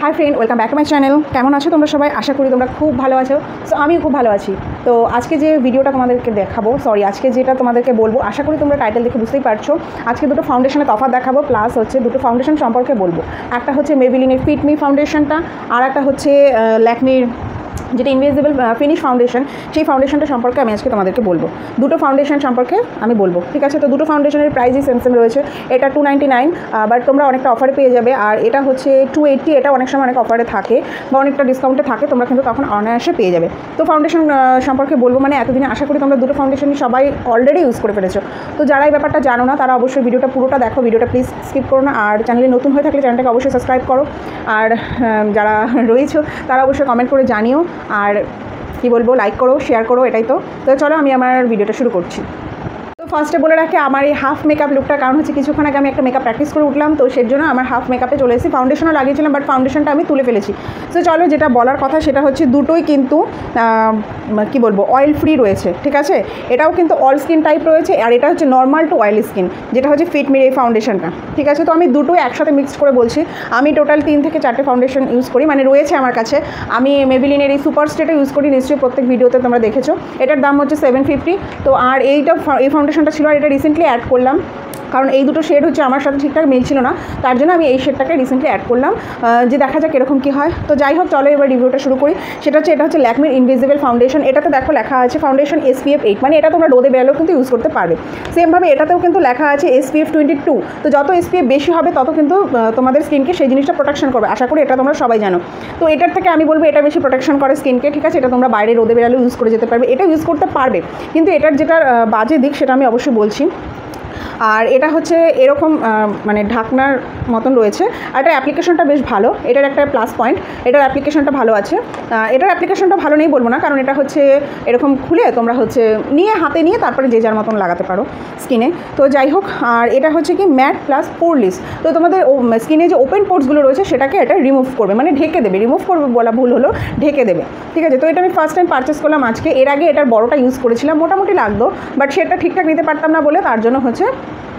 High friend, welcome back to my channel. কেমন আছো তোমরা সবাই? আশা করি তোমরা খুব ভালো আছো। সো আমিও খুব ভালো আছি। তো আজকে যে ভিডিওটা তোমাদেরকে দেখাবো, আজকে যেটা তোমাদেরকে বলবো, আশা করি তোমরা টাইটেল দেখে বুঝতেই পারছো। আজকে দুটো ফাউন্ডেশনের তফাৎ দেখাবো, প্লাস হচ্ছে দুটো ফাউন্ডেশন সম্পর্কে বলবো। একটা হচ্ছে মেবিলিনের ফিট মি ফাউন্ডেশনটা, আর একটা হচ্ছে ল্যাকমির যেটা ইনভিজিবল ফিনিশ ফাউন্ডেশন, সেই ফাউন্ডেশনটা সম্পর্কে আমি আজকে তোমাদেরকে বলবো। দুটো ফাউন্ডেশন সম্পর্কে আমি বলবো, ঠিক আছে? তো দুটো ফাউন্ডেশনের প্রাইসই সেম রয়েছে। এটা 299, বাট তোমরা অনেকটা অফারে পেয়ে যাবে। আর এটা হচ্ছে 280, এটা অনেক সময় অনেক অফারে থাকে বা অনেকটা ডিসকাউন্টে থাকে, তোমরা কিন্তু তখন অনায়াসে পেয়ে যাবে। তো ফাউন্ডেশন সম্পর্কে বলবো, মানে এতদিনে আশা করি তোমরা দুটো ফাউন্ডেশনই সবাই অলরেডি ইউজ করে ফেলেছো। তো যারা এই ব্যাপারটা জানো না, তারা অবশ্যই ভিডিওটা পুরোটা দেখো, ভিডিওটা প্লিজ স্কিপ করো না। আর চ্যানেলে নতুন হয়ে থাকলে চ্যানেলটাকে অবশ্যই সাবস্ক্রাইব করো। আর যারা রয়েছো তারা অবশ্যই কমেন্ট করে জানিও। আর কি বলবো, লাইক করো, শেয়ার করো, এটাই তো। চলো আমি আমার ভিডিওটা শুরু করছি। তো ফার্স্টে বলে রাখি আমার এই হাফ মেকআপ লুকটা, কারণ হচ্ছে কিছুক্ষণ আগে আমি একটা মেকআপ প্র্যাকটিস করে উঠলাম, তো সেই জন্য আমার হাফ মেকআপে চলে এসেছি। ফাউন্ডেশনও লাগিয়েছিলাম, বাট ফাউন্ডেশনটা আমি তুলে ফেলেছি। তো চলো, যেটা বলার কথা সেটা হচ্ছে দুটোই কিন্তু কি বলবো, অয়েল ফ্রি রয়েছে, ঠিক আছে? এটাও কিন্তু অল স্কিন টাইপ রয়েছে, আর এটা হচ্ছে নর্মাল টু অয়েল স্কিন, যেটা হচ্ছে ফিট মির এই ফাউন্ডেশনটা, ঠিক আছে? তো আমি দুটোই একসাথে মিক্সড করে বলছি। আমি টোটাল 3 থেকে 4টে ফাউন্ডেশন ইউজ করি, মানে রয়েছে আমার কাছে। আমি মেবিলিনের এই সুপার স্টেটা ইউজ করি, নিশ্চয়ই প্রত্যেক ভিডিওতে তোমরা দেখেছো। এটার দাম হচ্ছে 750। তো আর এই ফাউন্ডেশনটা ছিল, আর এটা রিসেন্টলি অ্যাড করলাম, কারণ এই দুটো শেড হচ্ছে আমার সাথে ঠিকঠাক মিলছিল না, তার জন্য আমি এই শেডটাকে রিসেন্টলি অ্যাড করলাম, যে দেখা যাক এরকম কী হয়। তো যাই হোক, চলো এবার রিভিউটা শুরু করি। এটা হচ্ছে ল্যাকমির ইনভিজিবল ফাউন্ডেশন। এটাতে দেখো লেখা আছে ফাউন্ডেশন SPF 8, মানে এটা তোমরা রোদে বেরোলেও কিন্তু ইউজ করতে পারবে। সেমভাবে এটাতেও কিন্তু লেখা আছে SPF 22। তো যত SPF বেশি হবে তত কিন্তু তোমাদের স্কিনকে সেই জিনিসটা প্রোটেকশন করবে। আশা করি এটা তোমরা সবাই জানো। তো এটার থেকে আমি বলবো এটা বেশি প্রোটেকশন করে স্কিনকে, ঠিক আছে? এটা তোমরা বাইরে রোদে বেরোলেও ইউজ করে যেতে পারবে, এটা ইউজ করতে পারবে। কিন্তু এটার যেটা বাজে দিক সেটা আমি অবশ্যই বলছি। আর এটা হচ্ছে এরকম মানে ঢাকনার মতন রয়েছে। আর এটার অ্যাপ্লিকেশনটা বেশ ভালো, এটার একটা প্লাস পয়েন্ট, এটার অ্যাপ্লিকেশনটা ভালো আছে। এটার অ্যাপ্লিকেশনটা ভালো নেই বলবো না, কারণ এটা হচ্ছে এরকম খুলে তোমরা হচ্ছে হাতে নিয়ে তারপরে যে যার মতন লাগাতে পারো স্কিনে। তো যাই হোক, আর এটা হচ্ছে কি ম্যাট প্লাস পোরলেস। তো তোমাদের স্কিনে যে ওপেন পোর্টসগুলো রয়েছে সেটাকে এটা রিমুভ করবে, মানে ঢেকে দেবে। রিমুভ করবে বলা ভুল হলো, ঢেকে দেবে, ঠিক আছে? তো এটা আমি ফার্স্ট টাইম পারচেস করলাম আজকে। এর আগে এটার বড়টা ইউজ করেছিলাম, মোটামুটি লাগতো, বাট সেটা ঠিকঠাক নিতে পারতাম না বলে তার জন্য হচ্ছে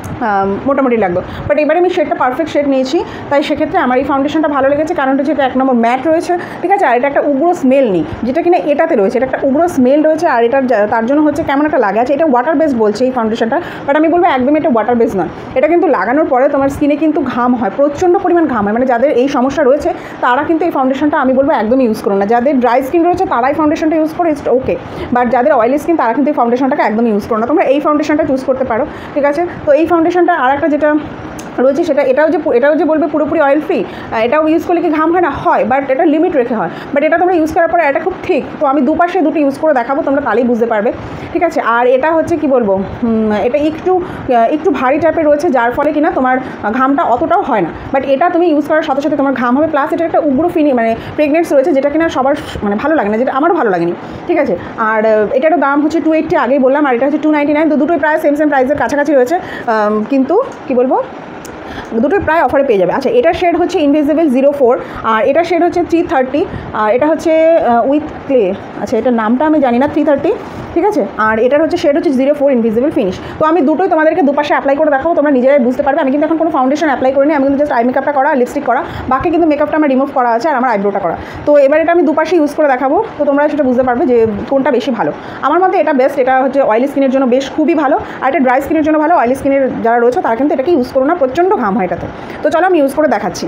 মোটামুটি লাগতো। বাট এবারে আমি শেডটা পারফেক্ট শেড নিয়েছি, তাই সেক্ষেত্রে আমার এই ফাউন্ডেশনটা ভালো লেগেছে, কারণ হচ্ছে এটা 1 নম্বর ম্যাট রয়েছে, ঠিক আছে? আর এটা একটা উগ্র স্মেল নেই, যেটা কিনা এটাতে রয়েছে। এটা একটা উগ্র স্মেল রয়েছে, আর এটার তার জন্য হচ্ছে কেমন একটা লাগে আছে। এটা ওয়াটার বেস বলছে এই ফাউন্ডেশনটা, বাট আমি বলবো একদমই এটা ওয়াটার বেস নয়। এটা কিন্তু লাগানোর পরে তোমার স্কিনে কিন্তু ঘাম হয়, প্রচণ্ড পরিমাণ ঘাম হয়। মানে যাদের এই সমস্যা রয়েছে তারা কিন্তু এই ফাউন্ডেশনটা আমি বলবো একদমই ইউজ করো না। যাদের ড্রাই স্কিন রয়েছে তারাই ফাউন্ডেশনটা ইউজ করে, ইটস ওকে। বাট যাদের অয়েলি স্কিন তারা কিন্তু এই ফাউন্ডেশনটাকে একদমই ইউজ করো না। তোমরা এই ফাউন্ডেশনটা চুজ করতে পারো, ঠিক আছে? তো এই ফাউন্ডেশনটা আর একটা যেটা রয়েছে সেটা এটাও যে বলবে পুরোপুরি অয়েল ফ্রি, এটাও ইউজ করলে কি ঘাম হয় না? হয়, বাট এটা লিমিট রেখে হয়। বাট এটা তোমরা ইউজ করার পরে এটা খুব ঠিক। তো আমি দুপাশে দুটো ইউজ করে দেখাবো, তোমরা তাহলেই বুঝতে পারবে, ঠিক আছে? আর এটা হচ্ছে কি বলবো, এটা একটু ভারী টাইপের রয়েছে, যার ফলে কিনা তোমার ঘামটা অতটাও হয় না। বাট এটা তুমি ইউজ করার সাথে সাথে তোমার ঘাম হবে, প্লাস এটা একটা উগ্র মানে প্রেগনেন্স রয়েছে, যেটা কিনা সবার মানে ভালো লাগে না, যেটা আমারও ভালো লাগেনি, ঠিক আছে? আর এটারও দাম হচ্ছে 280 আগেই বললাম, আর এটা হচ্ছে 299। তো দুটোই প্রায় সেম প্রাইসের কাছাকাছি রয়েছে, কিন্তু কি বলবো, দুটোই প্রায় অফারে পেয়ে যাবে। আচ্ছা, এটার শেড হচ্ছে ইনভিজিবল 04, আর এটার শেড হচ্ছে 330, আর এটা হচ্ছে উইথ ক্লে। আচ্ছা, এটার নামটা আমি জানি না, 330, ঠিক আছে? আর এটার হচ্ছে শেড হচ্ছে 04 ইনভিজিবল ফিনিশ। তো আমি দুটোই তোমাদেরকে দুপাশে অ্যাপ্লাই করে দেখাবো, তোমরা নিজেরাই বুঝতে পারবে। আমি কিন্তু এখন কোনো ফাউন্ডেশন অ্যাপ্লাই করিনি, আমি কিন্তু জাস্ট আই মেকআপটা করা, লিপস্টিক করা, বাকি কিন্তু মেকআপটা আমার রিমুভ করা আছে, আর আমার আইব্রোটা করা। তো এবার এটা আমি দুপাশে ইউজ করে দেখাবো, তো তোমরা সেটা বুঝতে পারবে যে কোনটা বেশি ভালো। আমার মতে এটা বেস্ট, এটা হচ্ছে অয়েলি স্কিনের জন্য বেশ খুবই ভালো, আর এটা ড্রাই স্কিনের জন্য ভালো। অয়েলি স্কিনের যারা রয়েছে তারা কিন্তু এটাকে ইউজ করো না, প্রচণ্ড ঘাম হয় এটাতে। তো চলো আমি ইউজ করে দেখাচ্ছি।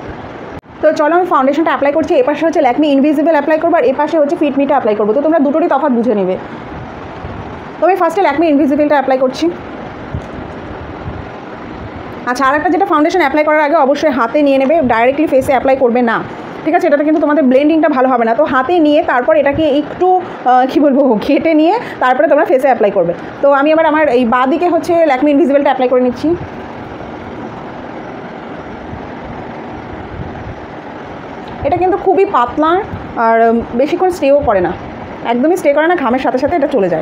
তো চলো আমি ফাউন্ডেশনটা অ্যাপ্লাই করছি। এপাশে হচ্ছে ল্যাকমি ইনভিজিবল অ্যাপ্লাই করবো, আর এপাশে হচ্ছে ফিট মিটা অ্যাপ্লাই করবো। তো তোমরা দুটোরই তফাৎ বুঝে নেবে। তো আমি ফার্স্টে ল্যাকমি ইনভিজিবলটা অ্যাপ্লাই করছি। আচ্ছা, আর একটা যেটা ফাউন্ডেশন অ্যাপ্লাই করার আগে অবশ্যই হাতে নিয়ে নেবে, ডাইরেক্টলি ফেসে অ্যাপ্লাই করবে না, ঠিক আছে? এটাতে কিন্তু তোমাদের ব্লেন্ডিংটা ভালো হবে না। তো হাতে নিয়ে তারপর এটাকে একটু কী বলবো, ঘেটে নিয়ে তারপরে তোমরা ফেসে অ্যাপ্লাই করবে। তো আমি আবার আমার এই বাঁ দিকে হচ্ছে ল্যাকমি ইনভিজিবলটা অ্যাপ্লাই করে নিচ্ছি। এটা কিন্তু খুবই পাতলা, আর বেশিক্ষণ স্টেও করে না, একদমই স্টে করে না, ঘামের সাথে সাথে এটা চলে যায়।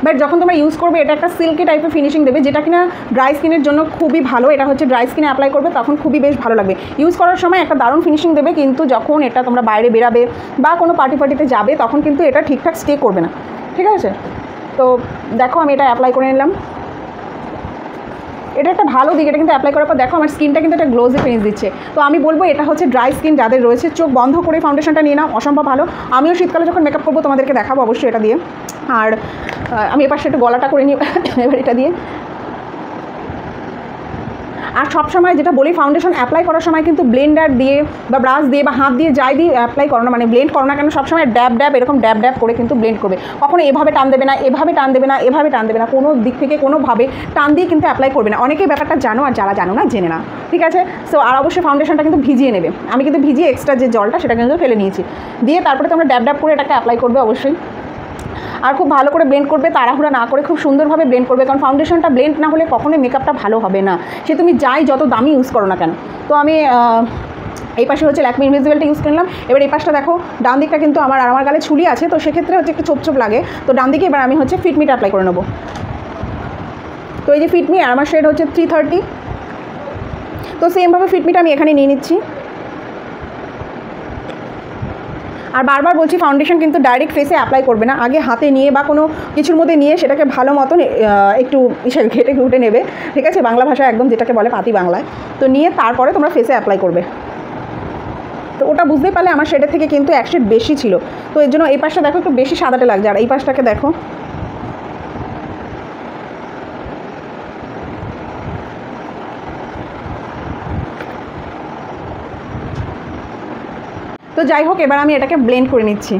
বাট যখন তোমরা ইউজ করবে এটা একটা সিল্কি টাইপের ফিনিশিং দেবে, যেটা কিনা ড্রাই স্কিনের জন্য খুবই ভালো। এটা হচ্ছে ড্রাই স্কিনে অ্যাপ্লাই করবে তখন খুবই বেশ ভালো লাগবে, ইউজ করার সময় একটা দারুণ ফিনিশিং দেবে, কিন্তু যখন এটা তোমরা বাইরে বেরাবে বা কোনো পার্টিতে যাবে তখন কিন্তু এটা ঠিকঠাক স্টে করবে না, ঠিক আছে। তো দেখো আমি এটা অ্যাপ্লাই করে নিলাম, এটা একটা ভালো দিক। এটা কিন্তু অ্যাপ্লাই করার পর দেখো আমার স্কিনটা কিন্তু একটা গ্লোজি ফিনিশ দিচ্ছে। তো আমি বলবো এটা হচ্ছে ড্রাই স্কিন যাদের রয়েছে, চোখ বন্ধ করে ফাউন্ডেশনটা নিয়ে নাও, অসম্ভব ভালো। আমিও শীতকালে যখন মেকআপ করবো তোমাদেরকে দেখাবো অবশ্যই এটা দিয়ে। আর আমি এপাশে একটু গলাটা করে নিই এবার এটা দিয়ে। আর সবসময় যেটা বলি, ফাউন্ডেশন অ্যাপ্লাই করার সময় কিন্তু ব্লেন্ডার দিয়ে বা ব্রাশ দিয়ে বা হাত দিয়ে যাই দিয়ে অ্যাপ্লাই করো না, মানে ব্লেন্ড করো না কেন, সবসময় ড্যাব ড্যাব এরকম ড্যাব ড্যাব করে কিন্তু ব্লেন্ড করবে। কখনো এভাবে টান দেবে না, এভাবে টান দেবে না, এভাবে টান দেবে না, কোনো দিক থেকে কোনোভাবে টান দিয়ে কিন্তু অ্যাপ্লাই করবে না। অনেকেই ব্যাপারটা জানো, আর যারা জানো না জেনে না, ঠিক আছে। সো আর অবশ্যই ফাউন্ডেশনটা কিন্তু ভিজিয়ে নেবে। আমি কিন্তু ভিজিয়ে এক্সট্রা যে জলটা সেটা কিন্তু ফেলে নিয়েছি, দিয়ে তারপরে তোমরা ড্যাব ড্যাব করে এটাকে অ্যাপ্লাই করবে অবশ্যই। আর খুব ভালো করে ব্লেন্ড করবে, তাড়াহুড়া না করে খুব সুন্দরভাবে ব্লেন্ড করবে, কারণ ফাউন্ডেশনটা ব্লেন্ড না হলে কখনোই মেকআপটা ভালো হবে না, সে তুমি যাই যত দামি ইউজ করো না কেন। তো আমি এই পাশে হচ্ছে ল্যাকমে ইনভিজিবলটা ইউজ করলাম। এবার এই পাশটা দেখো, ডান দিকটা কিন্তু আমার গালে ছুরি আছে, তো সেক্ষেত্রে হচ্ছে একটু চোপ চোপ লাগে, তো ডান দিকে এবার আমি হচ্ছে ফিটমিটা অ্যাপ্লাই করে নেবো। তো এই যে ফিটমি, আর আমার শেড হচ্ছে 330। তো সেমভাবে ফিটমিটা আমি এখানে নিয়ে নিচ্ছি। আর বারবার বলছি, ফাউন্ডেশন কিন্তু ডাইরেক্ট ফেসে অ্যাপ্লাই করবে না, আগে হাতে নিয়ে বা কোনো কিছুর মধ্যে নিয়ে সেটাকে ভালো মতন একটু ঘেটে ঘুটে নেবে, ঠিক আছে, বাংলা ভাষায় একদম যেটাকে বলে পাতি বাংলায়। তো নিয়ে তারপরে তোমরা ফেসে অ্যাপ্লাই করবে। তো ওটা বুঝতেই পারলে আমার শেডের থেকে কিন্তু এক শেড বেশি ছিল, তো এর জন্য এই পাশটা দেখো একটু বেশি সাদাটে লাগছে, আর এই পাশটাকে দেখো তো যাই হোক, এবার আমি এটাকে ব্লেন্ড করে নিচ্ছি।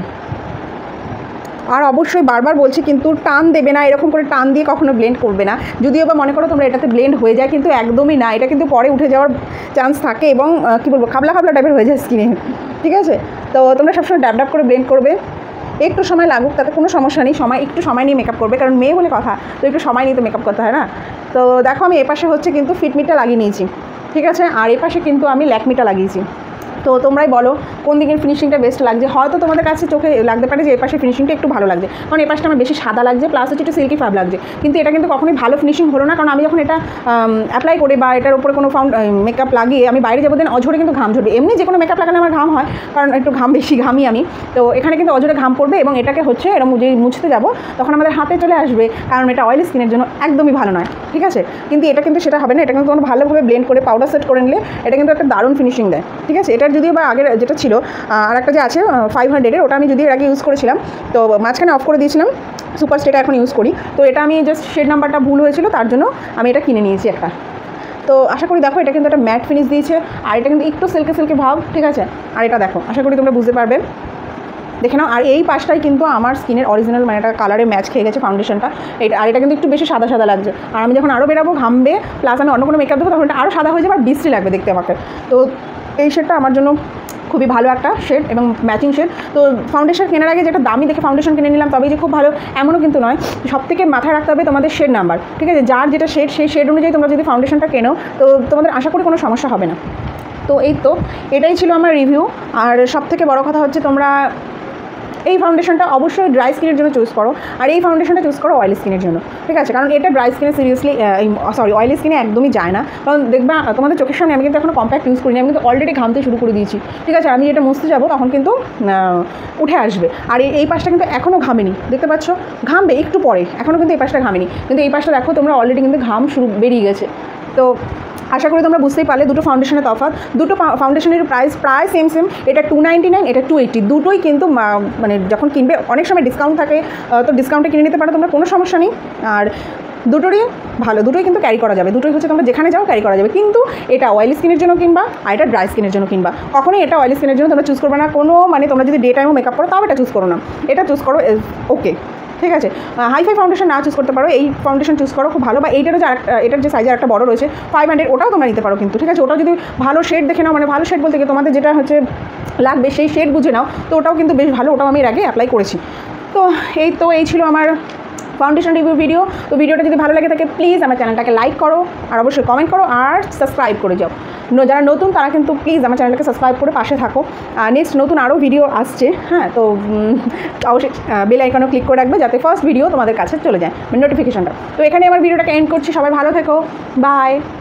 আর অবশ্যই বারবার বলছি কিন্তু টান দেবে না, এরকম করে টান দিয়ে কখনো ব্লেন্ড করবে না। যদিও বা মনে করো তোমরা এটাতে ব্লেন্ড হয়ে যায়, কিন্তু একদমই না, এটা কিন্তু পরে উঠে যাওয়ার চান্স থাকে এবং কী বলবো, খাবলা খাবলা টাইপের হয়ে যায় স্কিনে, ঠিক আছে। তো তোমরা সবসময় ড্যাব ড্যাব করে ব্লেন্ড করবে, একটু সময় লাগুক তাতে কোনো সমস্যা নেই, একটু সময় নিয়ে মেকআপ করবে, কারণ মেয়ে বলে কথা, তো একটু সময় নিয়ে তো মেকআপ করতে হয় না। তো দেখো আমি এপাশে হচ্ছে কিন্তু ফিটমিটা লাগিয়ে নিয়েছি, ঠিক আছে, আর এপাশে কিন্তু আমি ল্যাকমিটা লাগিয়েছি। তো তোমরাই বলো কোন দিকের ফিনিশিংটা বেস্ট লাগছে। হয়তো তোমাদের কাছে চোখে লাগতে পারে যে এপাশে ফিনিশিংটা একটু ভালো লাগছে, কারণ এপাশটা আমার বেশি সাদা লাগছে, প্লাস হচ্ছে একটু সিল্কি ফাইভ লাগছে, কিন্তু এটা কিন্তু কখনোই ভালো ফিনিশিং হলো না, কারণ আমি যখন এটা অ্যাপ্লাই করি বা এটার উপরে কোনো মেকআপ লাগিয়ে আমি বাইরে যাবো, দেন অঝরে কিন্তু ঘাম ঝরবে। এমনি যে কোনো মেকআপ লাগালে আমার ঘাম হয়, কারণ একটু বেশি ঘামি আমি, তো এখানে কিন্তু অঝরে ঘাম পড়বে এবং এটাকে হচ্ছে এরকম যে মুছতে যাবো তখন আমাদের হাতে চলে আসবে, কারণ এটা অয়েলি স্কিনের জন্য একদমই ভালো নয়, ঠিক আছে। কিন্তু এটা কিন্তু সেটা হবে না, এটা কিন্তু তোমরা ভালোভাবে ব্লেন্ড করে পাউডার সেট করে নিলে এটা কিন্তু একটা দারুণ ফিনিশিং দেয়, ঠিক আছে। এটার যদিও বা আগের যেটা ছিল আর একটা যে আছে 500-এর, ওটা আমি যদি এর আগে ইউজ করেছিলাম, তো মাঝখানে অফ করে দিয়েছিলাম, সুপার স্টেটা এখন ইউজ করি। তো এটা আমি জাস্ট শেড নাম্বারটা ভুল হয়েছিল, তার জন্য আমি এটা কিনে নিয়েছি একটা। তো আশা করি দেখো এটা কিন্তু একটা ম্যাট ফিনিশ দিয়েছে, আর এটা কিন্তু একটু সিল্কি ভাব, ঠিক আছে। আর এটা দেখো, আশা করি তোমরা বুঝতে পারবে, দেখে নাও। আর এই পাশটাই কিন্তু আমার স্কিনের অরিজিনাল, মানে একটা কালারে ম্যাচ খেয়ে গেছে ফাউন্ডেশনটা, আর এটা কিন্তু একটু বেশি সাদা সাদা লাগছে, আর আমি যখন আরও বেরাবো ঘামবে, প্লাস আমি অন্য কোনো মেকআপ দেবো তখন এটা আরও সাদা হয়ে যাবে আর বিশ্রী লাগবে দেখতে আমাকে। তো এই শেডটা আমার জন্য খুবই ভালো একটা শেড এবং ম্যাচিং শেড। তো ফাউন্ডেশন কেনার আগে যেটা দামি দেখে ফাউন্ডেশন কিনে নিলাম তবেই যে খুব ভালো এমনও কিন্তু নয়, সব থেকে মাথায় রাখতে হবে তোমাদের শেড নাম্বার, ঠিক আছে। যার যেটা শেড সেই শেড অনুযায়ী তোমরা যদি ফাউন্ডেশনটা কেনো তো তোমাদের আশা করি কোনো সমস্যা হবে না। তো এই তো এটাই ছিল আমার রিভিউ। আর সব থেকে বড়ো কথা হচ্ছে তোমরা এই ফাউন্ডেশনটা অবশ্যই ড্রাই স্কিনের জন্য চুজ করো, আর এই ফাউন্ডেশনটা চুজ করো অয়েলি স্কিনের জন্য, ঠিক আছে। কারণ এটা ড্রাই স্কিনে সিরিয়াসলি অয়েলি স্কিনে একদমই যায় না, কারণ দেখবা তোমাদের চোখের সামনে আমি কিন্তু এখনো কম্প্যাক্ট ইউজ করিনি, আমি কিন্তু অলরেডি ঘামতে শুরু করে দিয়েছি, ঠিক আছে। আমি এটা মুছতে যাবো তখন কিন্তু উঠে আসবে। আর এই পাশটা কিন্তু এখনও ঘামেনি, দেখতে পাচ্ছ, ঘামবে একটু পরে, এখনও কিন্তু এই পাশটা ঘামেনি, কিন্তু এই পাশটা দেখো তোমরা অলরেডি কিন্তু ঘাম বেরিয়ে গেছে। তো আশা করি তোমরা বুঝতেই পারলে দুটো ফাউন্ডেশনের তফাৎ, দুটো ফাউন্ডেশনের প্রাইস প্রায় সেম, এটা 299, এটা 280, দুটোই কিন্তু মানে যখন কিনবে অনেক সময় ডিসকাউন্ট থাকে, তো ডিসকাউন্টে কিনে নিতে পারো তোমরা, কোনো সমস্যা নেই। আর দুটোরই ভালো, দুটোই কিন্তু ক্যারি করা যাবে, দুটোই হচ্ছে তোমরা যেখানে যাও ক্যারি করা যাবে, কিন্তু এটা অয়েলি স্কিনের জন্য কিনবা আর এটা ড্রাই স্কিনের জন্য কিনবা, কখনোই এটা অয়েলি স্কিনের জন্য তোমরা চুজ করবে না, কোনো মানে তোমরা যদি ডে টাইমও মেকআপ করো তাও এটা চুজ করো না, এটা চুজ করো ওকে, ঠিক আছে। হাইফাই ফাউন্ডেশন না চুজ করতে পারো, এই ফাউন্ডেশন চুজ করো খুব ভালো, বা এইটারও যে এটার যে সাইজের একটা বড় রয়েছে 500, ওটাও তোমরা নিতে পারো কিন্তু, ঠিক আছে। ওটাও যদি ভালো শেড দেখে নাও, মানে ভালো শেড বলতে গিয়ে তোমাদের যেটা হচ্ছে লাগবে সেই শেড বুঝে নাও, তো ওটাও কিন্তু বেশ ভালো, ওটাও আমি এর আগে অ্যাপ্লাই করেছি। তো এই ছিল আমার ফাউন্ডেশন রিভিউ ভিডিও। তো ভিডিওটা যদি ভালো লাগে থাকে প্লিজ আমার চ্যানেলটাকে লাইক করো, আর অবশ্যই কমেন্ট করো আর সাবস্ক্রাইব করে যাও। যারা নতুন তারা কিন্তু প্লিজ আমার চ্যানেলটাকে সাবস্ক্রাইব করে পাশে থাকো। আর নেক্সট নতুন আরও ভিডিও আসছে, হ্যাঁ, তো অবশ্যই বেল আইকনও ক্লিক করে রাখবে যাতে ফার্স্ট ভিডিও তোমাদের কাছে চলে যায়, নোটিফিকেশনটা। তো এখানে আমার ভিডিওটাকে এন্ড করছি, সবাই ভালো থেকো, বাই।